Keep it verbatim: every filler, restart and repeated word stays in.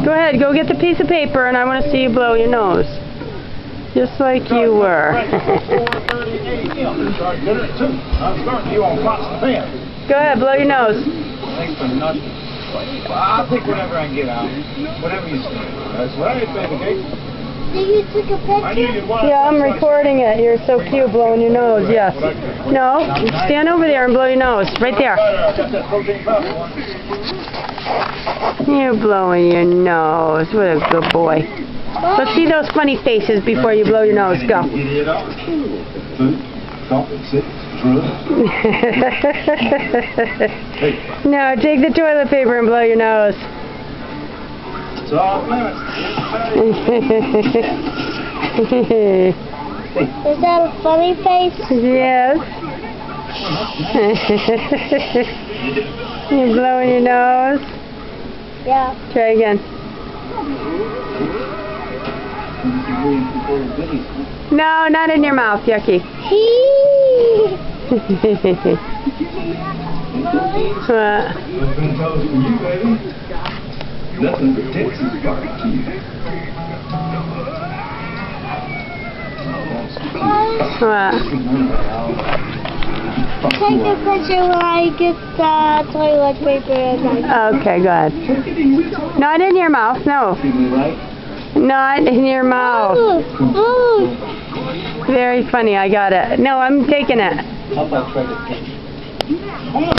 Go ahead, go get the piece of paper, and I want to see you blow your nose. Just like you were. Go ahead, blow your nose. I'll take whatever I get out. Whatever you say. That's right, baby. You took a picture? Yeah, I'm recording it. You're so cute blowing your nose, yes. No, stand over there and blow your nose. Right there. You're blowing your nose. What a good boy. Let's see those funny faces before you blow your nose. Go. No, take the toilet paper and blow your nose. Is that a funny face? Yes. You're blowing your nose? Yeah. Try again. No, not in your mouth. Yucky. What? Nothing but Texas barbecue. What? Take a picture when I get the toilet paper in my Okay, go ahead. Not in your mouth, no. Not in your mouth. Ooh, ooh. Very funny, I got it. No, I'm taking it. How about try to